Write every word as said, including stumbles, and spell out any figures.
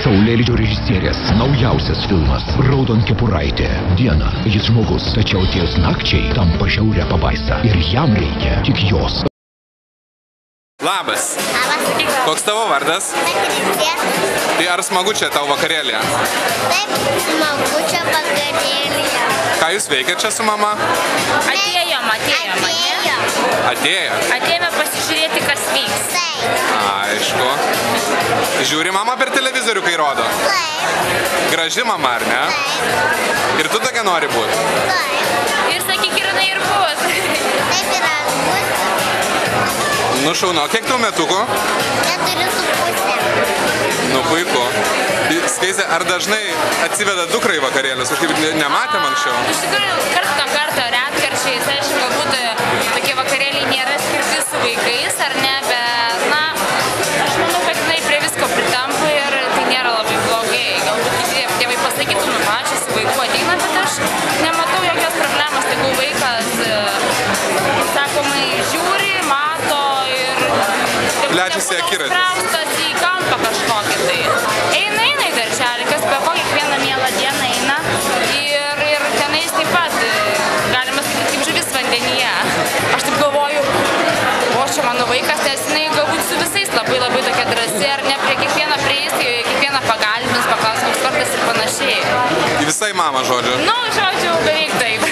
Saulėlydžio režisierės naujausias filmas Raudonkepuraitė. Dieną jis žmogus, tačiau ties nakčiai tampa žiauria pabaisa ir jam reikia tik jos. Labas. Labas. Koks tavo vardas? Patricija. Tai ar smagu čia tavo vakarėlėje? Taip, smagu čia vakarėlėje. Ką jūs veikia čia su mama? Atėjom, atėjom, Atėjom. Atėjo? atėjome pasižiūrėti, kas vyks. Taip. Aišku. Žiūri mama per televizorių, kai rodo? Taip. Graži mama, ar ne? Taip. Ir tu tokia nori būti? Taip. Ir sakyk, ir jinai ir bus. Taip yra būsiu. Nu šaunu, kiek tau metukų? Keturi su pusė. Nu puiku. Skaistė, ar dažnai atsiveda dukrai vakarėlius? Kažkaip nematėm anksčiau. Iš tikrųjų, karts nuo karto, retkarčiais, aišku, galbūt tokie vakarėliai nėra skirti su vaikais, ar ne, bet, na, aš manau, kad jinai prie visko pritampa ir tai nėra labai blogai. Galbūt kiti tėvai pasakytų, nu, va, čia su vaiku ateina, bet aš nematau jokios problemos, tegul vaikas, sakomai, žiūri, mato ir Plečiasi akiratis. Kraustosi į kampą kažkokį tai. Eina, eina į darželį, kas be ko kiekvieną mielą dieną eina ir, ir tenais taip pat, galima sakyti, kaip žuvis vandenyje. Aš taip galvoju, o čia mano vaikas, nes jinai galbūt su visais labai labai tokia drąsi, ar ne, prie kiekvieną prieis, kiekvieną pagalbins, paklausimus kartas ir panašiai. Visai mama, žodžiu. Nu, žodžiu, beveik taip.